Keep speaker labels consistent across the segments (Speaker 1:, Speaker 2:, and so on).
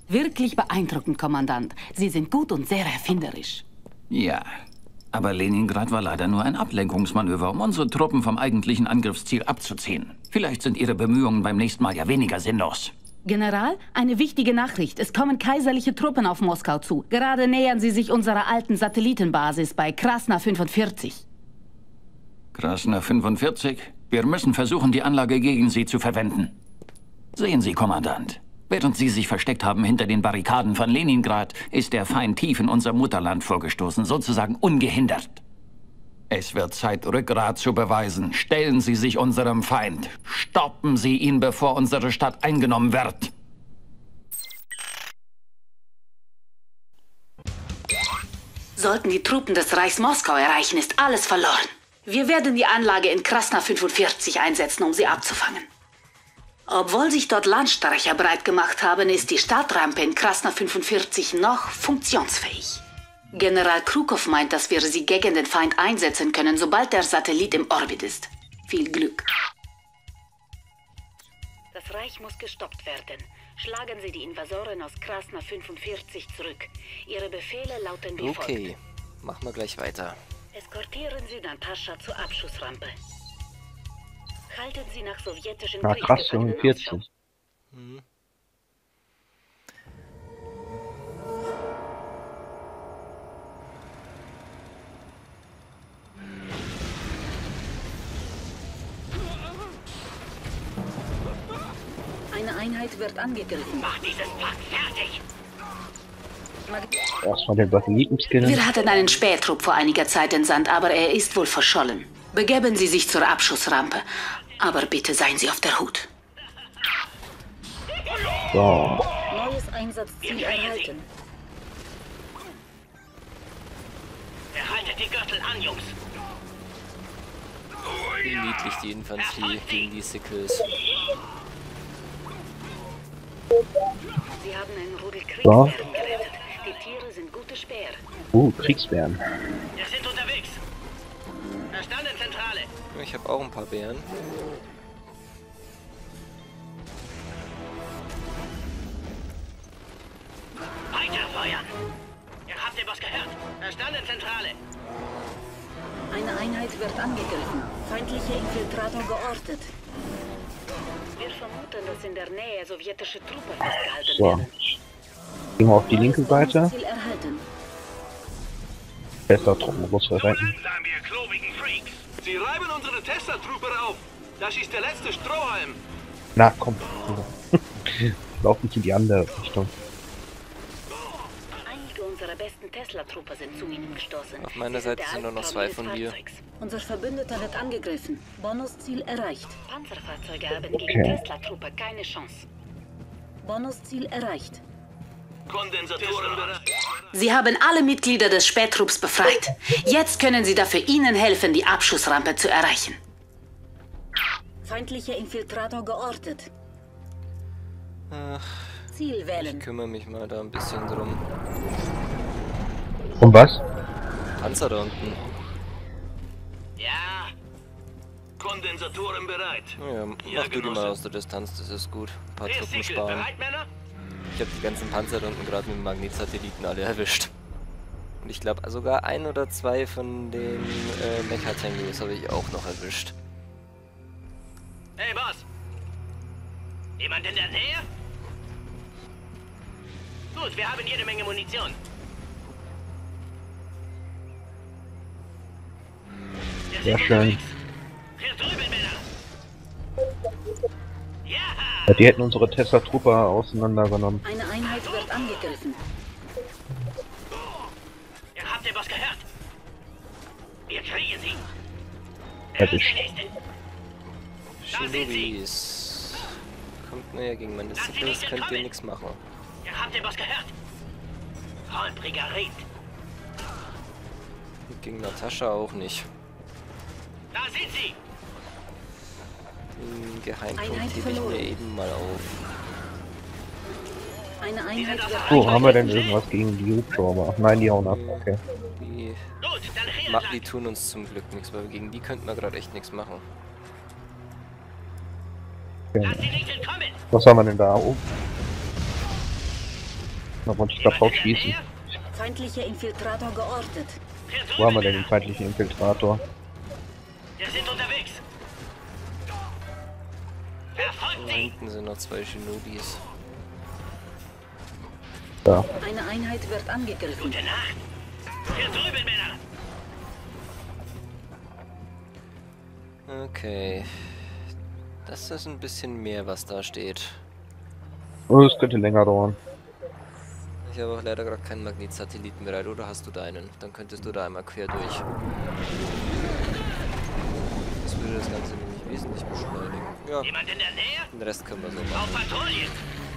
Speaker 1: Wirklich beeindruckend, Kommandant. Sie sind gut und sehr erfinderisch.
Speaker 2: Ja, aber Leningrad war leider nur ein Ablenkungsmanöver, um unsere Truppen vom eigentlichen Angriffsziel abzuziehen. Vielleicht sind Ihre Bemühungen beim nächsten Mal ja weniger sinnlos.
Speaker 1: General, eine wichtige Nachricht. Es kommen kaiserliche Truppen auf Moskau zu. Gerade nähern sie sich unserer alten Satellitenbasis bei Krasna 45.
Speaker 2: Krasna 45? Wir müssen versuchen, die Anlage gegen Sie zu verwenden. Sehen Sie, Kommandant. Während Sie sich versteckt haben hinter den Barrikaden von Leningrad, ist der Feind tief in unser Mutterland vorgestoßen, sozusagen ungehindert. Es wird Zeit, Rückgrat zu beweisen. Stellen Sie sich unserem Feind. Stoppen Sie ihn, bevor unsere Stadt eingenommen wird.
Speaker 1: Sollten die Truppen des Reichs Moskau erreichen, ist alles verloren. Wir werden die Anlage in Krasna 45 einsetzen, um sie abzufangen. Obwohl sich dort Landstreicher breit gemacht haben, ist die Startrampe in Krasna 45 noch funktionsfähig. General Krukow meint, dass wir sie gegen den Feind einsetzen können, sobald der Satellit im Orbit ist. Viel Glück. Das Reich muss gestoppt werden. Schlagen Sie die Invasoren aus Krasna 45 zurück. Ihre Befehle lauten wie folgt.
Speaker 3: Okay, machen wir gleich weiter.
Speaker 1: Eskortieren Sie Natascha zur Abschussrampe. Halten Sie nach sowjetischen
Speaker 4: Krass, 45.
Speaker 3: Hm.
Speaker 1: Eine Einheit wird angegriffen.
Speaker 5: Mach dieses Pack fertig!
Speaker 4: Erstmal den Satelliten scannen.
Speaker 1: Wir hatten einen Spähtrupp vor einiger Zeit entsandt, aber er ist wohl verschollen. Begeben Sie sich zur Abschussrampe. Aber bitte seien Sie auf der Hut.
Speaker 4: So.
Speaker 1: Neues Einsatzziel erhalten.
Speaker 5: Erhaltet die Gürtel an, Jungs!
Speaker 3: Wie niedlich die Infanterie gegen die Sickles.
Speaker 1: Sie haben einen Rudel Kriegsbären gerettet. Die Tiere sind gute Speer.
Speaker 4: Kriegsbären.
Speaker 5: Wir sind unterwegs! Verstanden, Zentrale!
Speaker 3: Ich habe auch ein paar Bären.
Speaker 5: Weiter feuern! Ihr habt ihr was gehört? Verstanden, Zentrale!
Speaker 1: Eine Einheit wird angegriffen. Feindliche Infiltrator geortet. Wir vermuten, dass in der Nähe sowjetische Truppen festgehalten
Speaker 4: So.
Speaker 1: werden.
Speaker 4: Gehen wir auf die linke Seite.
Speaker 1: Ziel erhalten.
Speaker 4: Besser Truppen muss verrecken.
Speaker 5: Langsam, ihr klobigen Freaks! Sie reiben unsere Tesla-Trooper auf! Das ist der letzte Strohhalm!
Speaker 4: Na, komm. Lauf nicht in die andere Richtung.
Speaker 1: Einige unserer besten Tesla-Trooper sind zu ihnen gestoßen.
Speaker 3: Auf meiner
Speaker 1: Sie
Speaker 3: Seite
Speaker 1: der
Speaker 3: sind nur noch
Speaker 1: Albtraum
Speaker 3: 2 von
Speaker 1: jedes
Speaker 3: dir.
Speaker 1: Fahrzeugs. Unser Verbündeter wird angegriffen. Bonusziel erreicht. Panzerfahrzeuge haben
Speaker 4: Okay.
Speaker 1: gegen Tesla-Trooper keine Chance. Bonusziel erreicht.
Speaker 5: Kondensatoren bereit!
Speaker 1: Sie haben alle Mitglieder des Spättrupps befreit. Jetzt können Sie dafür ihnen helfen, die Abschussrampe zu erreichen. Feindlicher Infiltrator geortet.
Speaker 3: Ach,
Speaker 1: Ziel
Speaker 3: ich
Speaker 1: wählen.
Speaker 3: kümmere mich mal da ein bisschen drum.
Speaker 4: Und was?
Speaker 3: Panzer da unten.
Speaker 5: Ja! Kondensatoren bereit!
Speaker 3: Ja, mach du die mal aus der Distanz, das ist gut. Ein paar
Speaker 5: Der
Speaker 3: Truppen
Speaker 5: Sickel
Speaker 3: sparen.
Speaker 5: bereit, Männer?
Speaker 3: Ich habe die ganzen Panzer da unten gerade mit dem Magnetsatelliten alle erwischt. Und ich glaube sogar 1 oder 2 von den Mecha-Tangos habe ich auch noch erwischt.
Speaker 5: Hey, Boss! Jemand in der Nähe? Gut, wir haben jede Menge Munition. Wir
Speaker 4: Sehr
Speaker 5: sind
Speaker 4: schön.
Speaker 5: unterwegs. Hier drüben, Männer! Ja!
Speaker 4: Ja, die hätten unsere Tesla-Trooper auseinandergenommen.
Speaker 1: Eine Einheit wird angegriffen.
Speaker 5: Ihr habt ihr was gehört? Wir kriegen sie!
Speaker 4: Erwischt.
Speaker 5: Der nächste. Da sind sie!
Speaker 3: Shinobis. Kommt näher gegen meine Sickles, könnt ihr nichts machen.
Speaker 5: Ihr habt ihr was gehört? Holpriger Ried!
Speaker 3: Und gegen Natascha auch nicht.
Speaker 5: Da sind sie!
Speaker 3: Den Geheimpunkt
Speaker 1: Einheit
Speaker 3: hebe ich
Speaker 1: verloren.
Speaker 3: mir eben mal auf.
Speaker 1: Eine Einheit wird
Speaker 4: So, haben wir denn irgendwas gegen die Hubschrauber? Ach nein, die hauen ab. Okay.
Speaker 3: Die,
Speaker 5: Gut, dann redet
Speaker 3: die tun uns zum Glück nichts, weil gegen die könnten wir gerade echt nichts machen.
Speaker 5: Lass die nicht entkommen!
Speaker 4: Was haben wir denn da? Oh, Da wollte ich gerade drauf schießen.
Speaker 1: Feindlicher Infiltrator geortet.
Speaker 4: Wo haben wir denn den feindlichen Infiltrator?
Speaker 5: Wir sind unterwegs. Verfolgt
Speaker 3: Da
Speaker 5: sie!
Speaker 3: hinten sind noch 2 Shinobis.
Speaker 4: Da.
Speaker 1: Eine Einheit wird angegriffen.
Speaker 5: Gute Nacht. Hier drüben, Männer.
Speaker 3: Okay. Das ist ein bisschen mehr, was da steht.
Speaker 4: Oh, es könnte länger dauern.
Speaker 3: Ich habe auch leider gerade keinen Magnetsatelliten bereit, oder hast du deinen? Dann könntest du da einmal quer durch. Das würde das Ganze nämlich wesentlich beschleunigen. Ja,
Speaker 5: Jemand in der Nähe?
Speaker 3: den Rest können wir so
Speaker 5: Auf
Speaker 3: machen.
Speaker 5: Patrouille.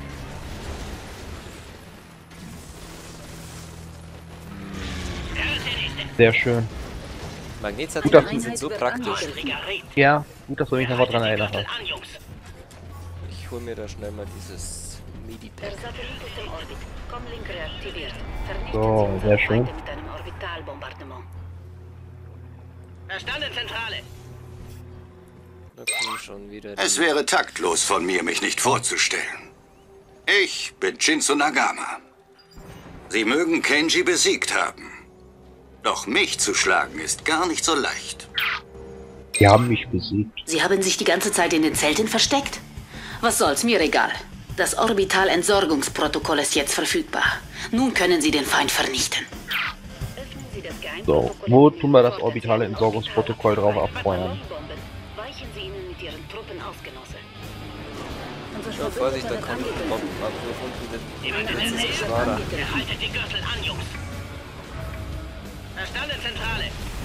Speaker 5: Der ist der Nächste.
Speaker 4: Sehr schön.
Speaker 3: Magnetsatelliten sind so
Speaker 1: Einheit wird
Speaker 3: praktisch.
Speaker 1: angegriffen.
Speaker 5: Zigaret.
Speaker 4: Ja, gut, dass du mich nochmal dran erinnert hast.
Speaker 5: An, Jungs.
Speaker 3: Ich hole mir da schnell mal dieses Midi-Pack.
Speaker 1: Der Satellit ist im Orbit. Comlink reaktiviert. Vernichten
Speaker 4: So,
Speaker 1: Sie unsere
Speaker 4: sehr schön.
Speaker 1: Feinde mit einem Orbitalbombardement.
Speaker 5: Verstanden, Zentrale.
Speaker 3: Da kommen schon wieder die...
Speaker 6: Es wäre taktlos von mir, mich nicht vorzustellen. Ich bin Shinzo Nagama. Sie mögen Kenji besiegt haben. Doch mich zu schlagen ist gar nicht so leicht.
Speaker 4: Die haben mich besiegt.
Speaker 1: Sie haben sich die ganze Zeit in den Zelten versteckt? Was soll's, mir egal. Das Orbital-Entsorgungsprotokoll ist jetzt verfügbar. Nun können Sie den Feind vernichten. Öffnen Sie das
Speaker 4: So, wo tun wir das orbitale Entsorgungsprotokoll drauf abfeuern?
Speaker 1: Weichen Sie ihnen mit Ihren Truppen aus, Genosse.
Speaker 3: Ja, Vorsicht, da kommt ein Bombenabwurf unten.
Speaker 5: Jemand in der
Speaker 3: Das
Speaker 5: Nähe?
Speaker 3: ist schwader.
Speaker 5: Haltet die Gürtel an, Jungs. Verstanden, Zentrale.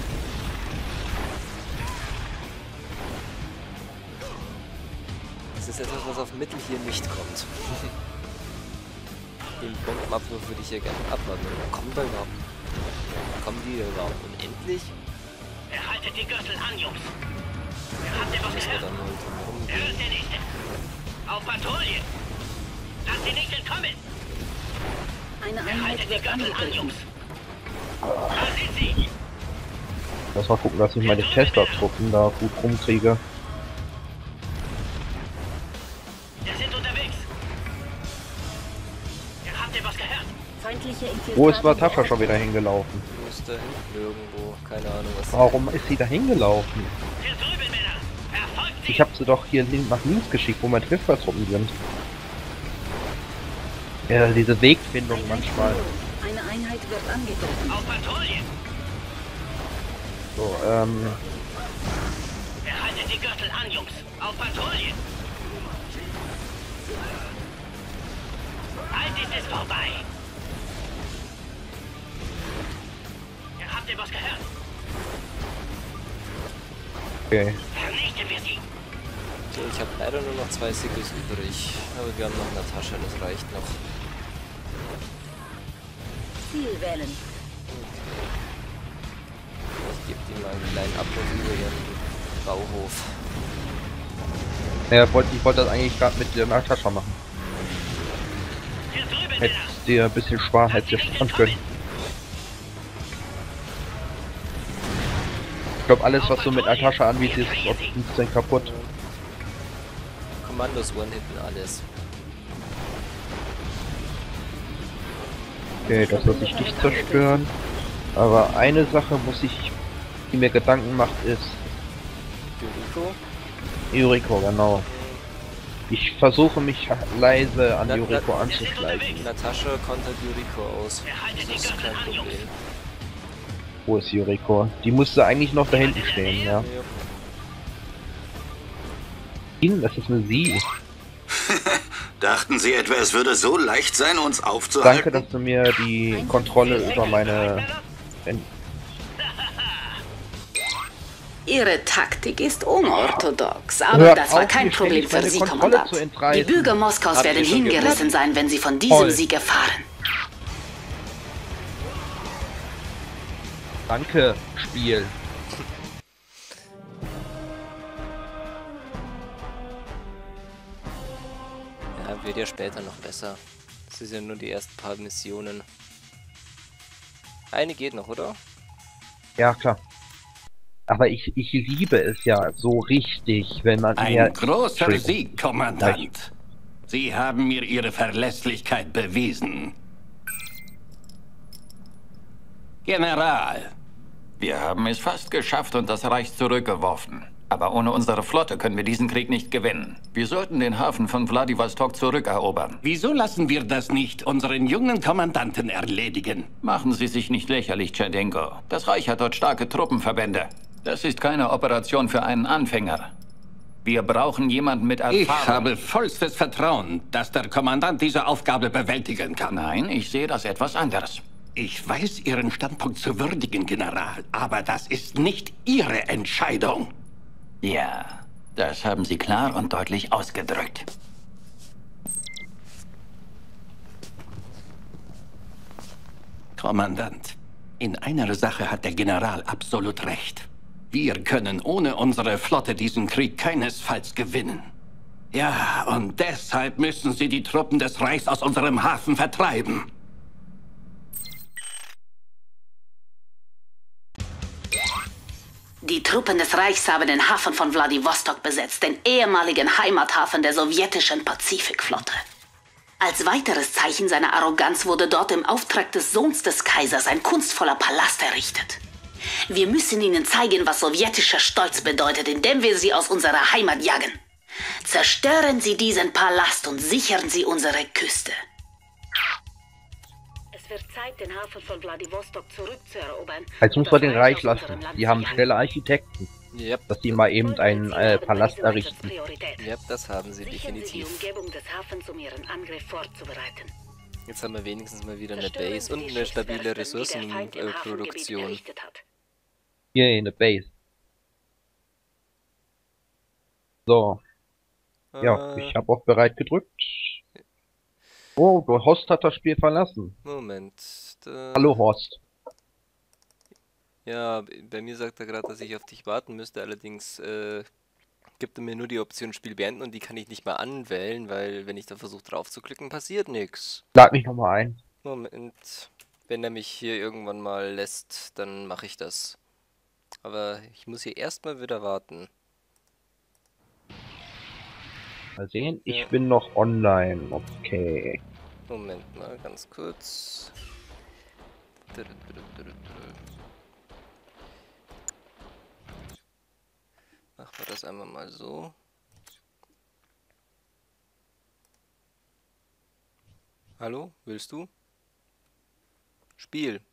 Speaker 3: Das ist etwas, was auf Mittel hier nicht kommt. Den Bombenabwurf würde ich hier gerne abwarten. Kommen wir überhaupt? Kommen die überhaupt unendlich?
Speaker 5: Haltet die Gürtel an, Jungs. Habt ihr was
Speaker 3: Müssen wir
Speaker 5: gehört?
Speaker 3: dann halt
Speaker 5: Er
Speaker 3: rumgehen.
Speaker 5: ist der Nächste. Auf Patrouille. Lasst sie nicht entkommen.
Speaker 1: Eine Einheit
Speaker 5: Haltet die
Speaker 1: wird
Speaker 5: Gürtel an,
Speaker 1: angegriffen.
Speaker 5: Jungs. Da sind sie.
Speaker 4: Lass mal gucken, dass ich meine Testertruppen da gut rumkriege.
Speaker 5: Wir sind unterwegs. Habt ihr was gehört?
Speaker 1: Feindliche Infiltrator
Speaker 4: Wo ist Natascha schon wieder hingelaufen?
Speaker 3: Die muss da hinten irgendwo. Keine Ahnung, was.
Speaker 4: Warum ist sie da hingelaufen?
Speaker 5: Hier drüben, Männer. Verfolgt sie.
Speaker 4: Ich habe sie doch hier nach links geschickt, wo meine Triffertruppen sind. Ja, diese Wegfindung manchmal.
Speaker 1: Eine Einheit wird angegriffen.
Speaker 5: Auf Patrouille.
Speaker 4: So,
Speaker 5: Haltet die Gürtel an, Jungs. Auf Patrouille. Bald ist es vorbei. Habt ihr was gehört?
Speaker 4: okay.
Speaker 5: Vernichten wir sie.
Speaker 3: So, ich habe leider nur noch 2 Sickles übrig. Aber wir haben noch Natascha, das reicht noch.
Speaker 1: Ziel wählen.
Speaker 3: Ich gebe ihm mal einen kleinen Abriss über ihren Bauhof.
Speaker 4: Ja, ich wollte das eigentlich gerade mit der Natascha machen.
Speaker 5: Hier drüben,
Speaker 4: Hätte
Speaker 5: Männer.
Speaker 4: dir ein bisschen sparen, hätte dir sparen können. Ich glaube, alles, was du mit Natascha anbietest, ist auf 15 kaputt.
Speaker 3: Kommandos one-hitten alles.
Speaker 4: Okay, das lasse ich nicht zerstören. Aber eine Sache muss ich, die mir Gedanken macht, ist
Speaker 3: Yuriko?
Speaker 4: Yuriko, genau. Ich versuche mich leise an Yuriko anzuschleichen.
Speaker 3: Natascha kontert Yuriko aus. Das ist kein Problem.
Speaker 4: Wo ist Yuriko? Die musste eigentlich noch da hinten stehen, ja. Das ist eine Sie.
Speaker 6: Dachten Sie etwa, es würde so leicht sein, uns aufzuhalten?
Speaker 4: Danke, dass du mir die Kontrolle über meine...
Speaker 1: Ihre Taktik ist unorthodox, aber
Speaker 4: Hör
Speaker 1: das war
Speaker 4: auf,
Speaker 1: kein
Speaker 4: mir
Speaker 1: Problem
Speaker 4: ständig
Speaker 1: für
Speaker 4: meine
Speaker 1: Sie,
Speaker 4: Kontrolle
Speaker 1: Kommandant.
Speaker 4: zu
Speaker 1: Die
Speaker 4: entreißen.
Speaker 1: Bürger Moskaus
Speaker 3: Habt ihr
Speaker 1: werden
Speaker 3: schon
Speaker 1: hingerissen
Speaker 3: gehört?
Speaker 1: sein, wenn Sie von
Speaker 4: Toll.
Speaker 1: diesem Sieg erfahren.
Speaker 4: Danke, Spiel.
Speaker 3: Ja, wird ja später noch besser. Das ist ja nur die ersten paar Missionen. Eine geht noch, oder?
Speaker 4: Ja, klar. Aber ich liebe es ja so richtig, wenn man
Speaker 2: Ein großer Sieg, Kommandant. Sie haben mir Ihre Verlässlichkeit bewiesen.
Speaker 7: General.
Speaker 2: Wir haben es fast geschafft und das Reich zurückgeworfen. Aber ohne unsere Flotte können wir diesen Krieg nicht gewinnen. Wir sollten den Hafen von Vladivostok zurückerobern.
Speaker 7: Wieso lassen wir das nicht unseren jungen Kommandanten erledigen?
Speaker 2: Machen Sie sich nicht lächerlich, Tschernenko. Das Reich hat dort starke Truppenverbände. Das ist keine Operation für einen Anfänger. Wir brauchen jemanden mit Erfahrung.
Speaker 7: Ich habe vollstes Vertrauen, dass der Kommandant diese Aufgabe bewältigen kann.
Speaker 2: Nein, ich sehe das etwas anders.
Speaker 7: Ich weiß Ihren Standpunkt zu würdigen, General, aber das ist nicht Ihre Entscheidung.
Speaker 2: Ja, das haben Sie klar und deutlich ausgedrückt.
Speaker 7: Kommandant, in einer Sache hat der General absolut recht. Wir können ohne unsere Flotte diesen Krieg keinesfalls gewinnen. Ja, und deshalb müssen Sie die Truppen des Reichs aus unserem Hafen vertreiben.
Speaker 1: Die Truppen des Reichs haben den Hafen von Vladivostok besetzt, den ehemaligen Heimathafen der sowjetischen Pazifikflotte. Als weiteres Zeichen seiner Arroganz wurde dort im Auftrag des Sohns des Kaisers ein kunstvoller Palast errichtet. Wir müssen ihnen zeigen, was sowjetischer Stolz bedeutet, indem wir sie aus unserer Heimat jagen. Zerstören Sie diesen Palast und sichern Sie unsere Küste. Es wird Zeit, den Hafen von Vladivostok zurückzuerobern.
Speaker 4: Jetzt muss man den Reich lassen. Die haben schnelle Architekten.
Speaker 3: Yep.
Speaker 4: Dass die mal eben einen Palast errichten.
Speaker 3: Ja, das haben sie definitiv.
Speaker 1: Die Umgebung des Hafens, um ihren Angriff vorzubereiten.
Speaker 3: Jetzt haben wir wenigstens mal wieder eine Base und eine stabile Ressourcenproduktion.
Speaker 4: Hier eine Base. So. Ja, ich habe auch bereit gedrückt. Oh, der Horst hat das Spiel verlassen.
Speaker 3: Moment.
Speaker 4: Hallo Horst.
Speaker 3: Ja, bei mir sagt er gerade, dass ich auf dich warten müsste, allerdings gibt er mir nur die Option Spiel beenden und die kann ich nicht mal anwählen, weil wenn ich da versuche drauf zu klicken, passiert nichts.
Speaker 4: Lad mich nochmal ein.
Speaker 3: Moment, wenn er mich hier irgendwann mal lässt, dann mache ich das. Aber ich muss hier erstmal wieder warten.
Speaker 4: Mal sehen, ich bin noch online. Okay.
Speaker 3: Moment mal, ganz kurz. Machen wir das einmal mal so. Hallo, willst du? Spiel.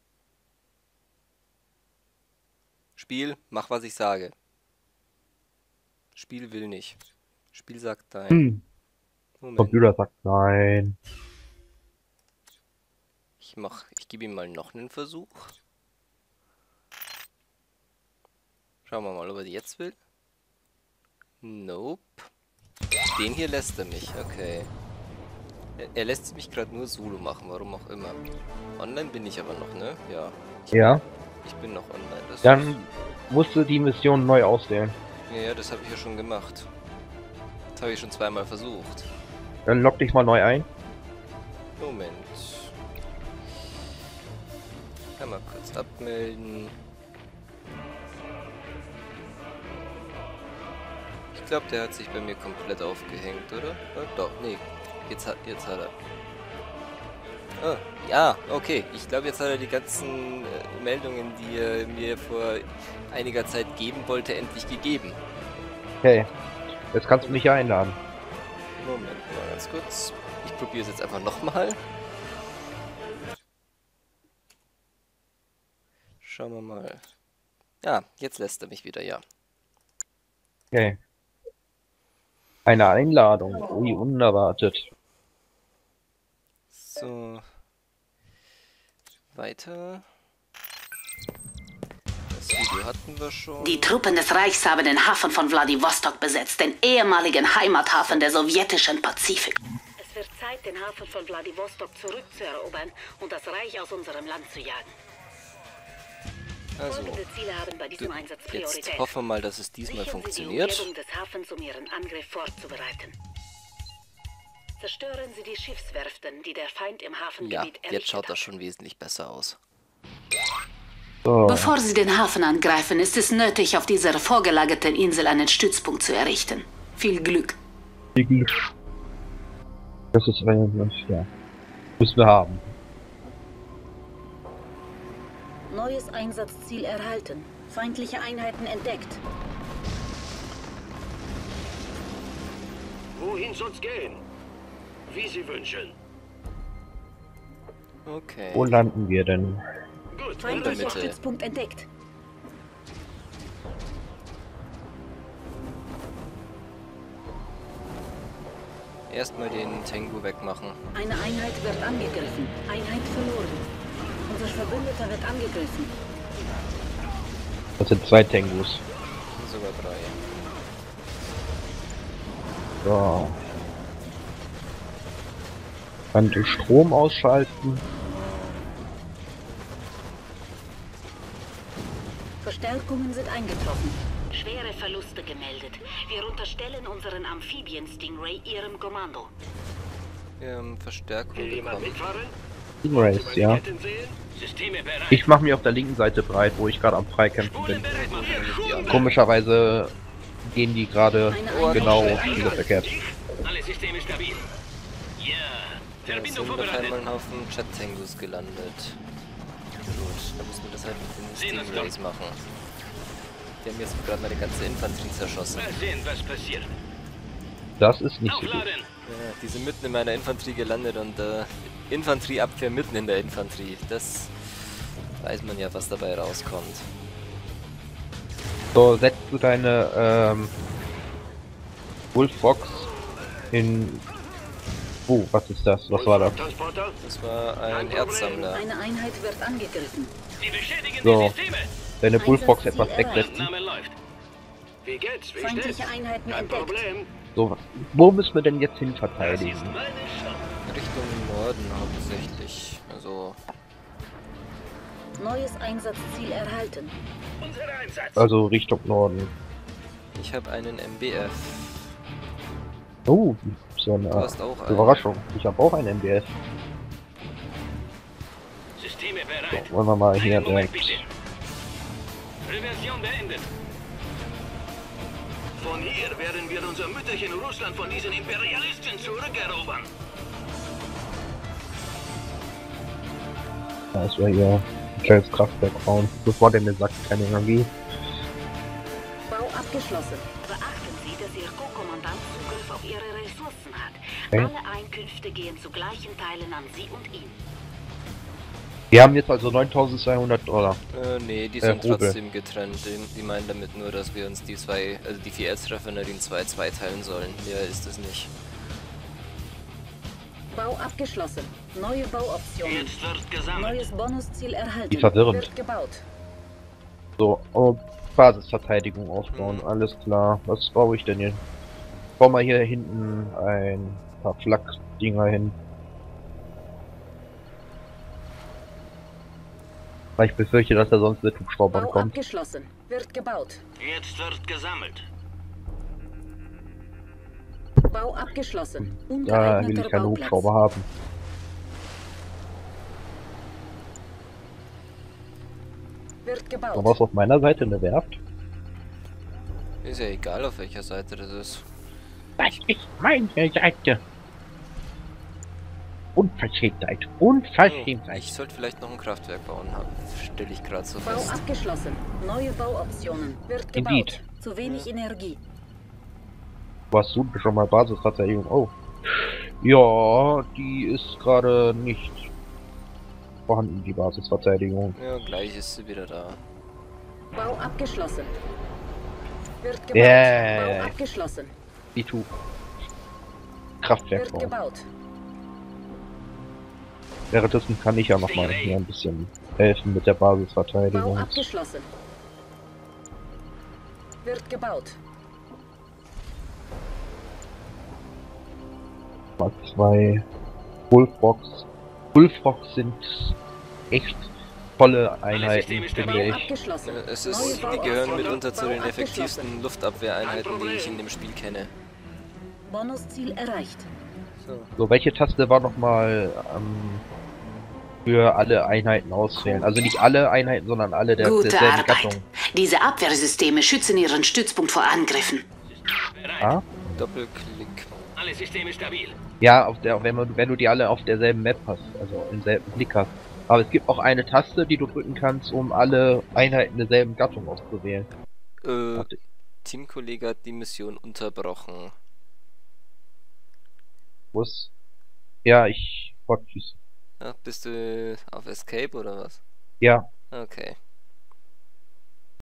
Speaker 3: Spiel, mach was ich sage. Spiel will nicht. Spiel sagt nein. Moment.
Speaker 4: Computer sagt nein.
Speaker 3: Ich gebe ihm mal noch einen Versuch. Schauen wir mal, ob er die jetzt will. Nope. Den hier lässt er mich, okay. Er lässt mich gerade nur Solo machen, warum auch immer. Online bin ich aber noch, ne? Ja. Ich bin noch online. Das
Speaker 4: Dann musst du die Mission neu auswählen.
Speaker 3: Ja, das habe ich ja schon gemacht. Das habe ich schon zweimal versucht.
Speaker 4: Dann log dich mal neu ein.
Speaker 3: Moment. Einmal kurz abmelden. Ich glaube, der hat sich bei mir komplett aufgehängt, oder? Doch, nee. Jetzt hat er. Oh, ja, okay. Ich glaube, jetzt hat er die ganzen Meldungen, die er mir vor einiger Zeit geben wollte, endlich gegeben.
Speaker 4: Okay. Jetzt kannst du mich einladen.
Speaker 3: Moment mal ganz kurz. Ich probiere es jetzt einfach nochmal. Schauen wir mal. Ja, jetzt lässt er mich wieder, ja.
Speaker 4: Okay. Eine Einladung. Ui, unerwartet.
Speaker 3: So. Weiter. Das Video hatten wir schon.
Speaker 1: Die Truppen des Reichs haben den Hafen von Vladivostok besetzt, den ehemaligen Heimathafen der sowjetischen Pazifik. Es wird Zeit, den Hafen von Vladivostok zurückzuerobern und das Reich aus unserem Land zu jagen.
Speaker 3: Also,
Speaker 1: Folgende Ziele haben bei diesem Einsatz Priorität.
Speaker 3: jetzt hoffen wir mal, dass es diesmal funktioniert.
Speaker 1: Sie die Umgebung des Hafens, um ihren Angriff vorzubereiten. Zerstören Sie die Schiffswerften, die der Feind im Hafengebiet errichtet hat.
Speaker 3: Jetzt schaut das schon wesentlich besser aus.
Speaker 4: So.
Speaker 1: Bevor Sie den Hafen angreifen, ist es nötig, auf dieser vorgelagerten Insel einen Stützpunkt zu errichten. Viel Glück.
Speaker 4: Das ist ja. Müssen wir haben.
Speaker 1: Neues Einsatzziel erhalten. Feindliche Einheiten entdeckt.
Speaker 5: Wohin soll's gehen? Wie Sie wünschen.
Speaker 3: Okay.
Speaker 4: Wo landen wir denn?
Speaker 5: Gut,
Speaker 1: Feindlicher
Speaker 3: Mitte.
Speaker 1: Stützpunkt entdeckt.
Speaker 3: Erstmal den Tengu wegmachen.
Speaker 1: Eine Einheit wird angegriffen. Einheit verloren. Unser Verbündeter wird angegriffen.
Speaker 4: Das sind 2 Tengus.
Speaker 3: Sogar 3.
Speaker 4: So. Kann den Strom ausschalten.
Speaker 1: Verstärkungen sind eingetroffen. Schwere Verluste gemeldet. Wir unterstellen unseren Amphibien-Stingray Ihrem Kommando.
Speaker 3: Wir haben Verstärkung
Speaker 5: Will jemand
Speaker 3: bekommen.
Speaker 5: mitfahren?
Speaker 4: Stingrays, ja.
Speaker 5: Ketten sehen? Systeme bereit.
Speaker 4: Ich mache mich auf der linken Seite breit, wo ich gerade am Freikämpfen bin.
Speaker 5: bereit machen.
Speaker 4: Komischerweise gehen die gerade genau verkehrt.
Speaker 5: Alle Systeme stabil. Ja.
Speaker 3: Da
Speaker 5: Verbindung
Speaker 3: sind auf
Speaker 5: vorbereitet.
Speaker 3: einmal ein Haufen Chat-Tengus gelandet. Gut, da müssen wir das halt mit
Speaker 5: Sehen
Speaker 3: den
Speaker 5: das
Speaker 3: Stingrays machen. Die haben jetzt gerade meine ganze Infanterie zerschossen.
Speaker 5: Mal sehen, was passiert.
Speaker 4: Das ist nicht so gut.
Speaker 5: Aufladen.
Speaker 3: Ja, die sind mitten in meiner Infanterie gelandet und Infanterieabwehr mitten in der Infanterie. Das weiß man ja, was dabei rauskommt.
Speaker 4: So, setzt du deine Wolfbox in... Oh, was ist das? Was war das?
Speaker 5: Transporter.
Speaker 3: Das war ein Erzsammler.
Speaker 1: Eine Einheit wird angegriffen.
Speaker 5: Sie beschädigen
Speaker 4: So.
Speaker 5: die Systeme.
Speaker 4: Deine Wolfbox etwas
Speaker 1: Einsatzziel
Speaker 4: wegsetzen.
Speaker 5: Name läuft. Wie geht's? Wie steht's?
Speaker 1: Feindliche Einheiten
Speaker 5: Kein
Speaker 1: entdeckt.
Speaker 5: Problem.
Speaker 4: So, wo müssen wir denn jetzt hin
Speaker 5: Das
Speaker 4: verteidigen?
Speaker 5: ist meine Chance.
Speaker 3: Richtung Norden hauptsächlich. Also,
Speaker 1: Neues Einsatzziel erhalten.
Speaker 5: Unser Einsatz.
Speaker 4: Also Richtung Norden.
Speaker 3: ich habe einen MBF.
Speaker 4: Oh, so eine
Speaker 3: Du hast auch einen.
Speaker 4: Überraschung. Ich habe auch einen MBS.
Speaker 5: Systeme
Speaker 4: So,
Speaker 5: bereit.
Speaker 4: wollen wir mal hier
Speaker 5: Einen Moment,
Speaker 4: direkt.
Speaker 5: bitte. Reversion beendet. Von hier werden wir unser Mütterchen Russland von diesen Imperialisten zurückerobern.
Speaker 4: Da ist ja hier ein kleines Kraftwerk bauen. Bevor der mir sagt, keine Energie.
Speaker 1: Bau abgeschlossen. Beachten Sie, dass Ihr Co-Kommandant Zugriff auf Ihre Ressourcen hat.
Speaker 4: Okay.
Speaker 1: Alle Einkünfte gehen zu gleichen Teilen an Sie und ihn.
Speaker 4: Wir haben jetzt also 9.200 $.
Speaker 3: Nee, die sind
Speaker 4: Rubel.
Speaker 3: trotzdem getrennt. Die meinen damit nur, dass wir uns die 4 Erzraffinerien 2 teilen sollen. Mehr ist es nicht.
Speaker 1: Bau abgeschlossen. Neue Bauoptionen.
Speaker 5: Jetzt wird gesammelt.
Speaker 1: Neues Bonusziel erhalten.
Speaker 4: Wie verwirrend.
Speaker 1: Wird gebaut.
Speaker 4: So, oh, Basisverteidigung aufbauen. Alles klar. Was baue ich denn hier? Ich baue mal hier hinten ein paar Flak-Dinger hin. Weil ich befürchte, dass da sonst mit Hubschraubern
Speaker 1: Bau
Speaker 4: kommt.
Speaker 1: abgeschlossen. Wird gebaut.
Speaker 5: Jetzt wird gesammelt.
Speaker 1: Bau abgeschlossen.
Speaker 4: Da will
Speaker 1: Ungeeigneter
Speaker 4: ich keine
Speaker 1: Bauplatz.
Speaker 4: Hubschrauber haben.
Speaker 1: Wird gebaut.
Speaker 4: Aber was auf meiner Seite eine Werft?
Speaker 3: Ist ja egal, auf welcher Seite das ist.
Speaker 4: Das ist meine Seite. Unverschämtheit. Unverschämtheit.
Speaker 3: Ich sollte vielleicht noch ein Kraftwerk bauen, stelle ich gerade so
Speaker 1: Bau
Speaker 3: fest.
Speaker 1: abgeschlossen. Neue Bauoptionen. Wird gebaut.
Speaker 4: Indeed.
Speaker 1: Zu wenig Energie.
Speaker 4: Was du schon mal Basisverteidigung? Oh. Ja, die ist gerade nicht vorhanden, die Basisverteidigung.
Speaker 3: Ja, gleich ist sie wieder da.
Speaker 1: Bau abgeschlossen. Wird gebaut.
Speaker 4: Yeah.
Speaker 1: Bau abgeschlossen.
Speaker 4: Die tu Kraftwerk
Speaker 1: Wird
Speaker 4: bauen.
Speaker 1: gebaut.
Speaker 4: Währenddessen kann ich ja noch mal hier ein bisschen helfen mit der
Speaker 1: Bau
Speaker 4: Basisverteidigung.
Speaker 1: abgeschlossen. Wird gebaut.
Speaker 4: Mark 2 Wolfbox. Wolfbox sind echt tolle Einheiten, finde
Speaker 1: Bau
Speaker 4: ich.
Speaker 1: abgeschlossen.
Speaker 3: Es
Speaker 1: Neue
Speaker 3: ist, die
Speaker 1: Bauoptionen.
Speaker 3: gehören mitunter zu
Speaker 1: Bau
Speaker 3: den
Speaker 1: abgeschlossen.
Speaker 3: effektivsten Luftabwehreinheiten, die ich in dem Spiel kenne.
Speaker 1: Bonusziel erreicht.
Speaker 3: So.
Speaker 4: So, welche Taste war noch mal für alle Einheiten auswählen? Also nicht alle Einheiten, sondern alle
Speaker 1: Gute
Speaker 4: derselben
Speaker 1: Arbeit.
Speaker 4: Gattung.
Speaker 1: Diese Abwehrsysteme schützen Ihren Stützpunkt vor Angriffen.
Speaker 5: Bereit.
Speaker 4: Ah?
Speaker 3: Doppelklick.
Speaker 5: Alle Systeme stabil.
Speaker 4: Ja, auf der, wenn du die alle auf derselben Map hast, also im selben Blick hast. Aber es gibt auch eine Taste, die du drücken kannst, um alle Einheiten derselben Gattung auszuwählen. Warte.
Speaker 3: Teamkollege hat die Mission unterbrochen.
Speaker 4: Wo ist... Ja, ich fortschieße.
Speaker 3: Ach, bist du auf Escape oder was?
Speaker 4: Ja.
Speaker 3: Okay.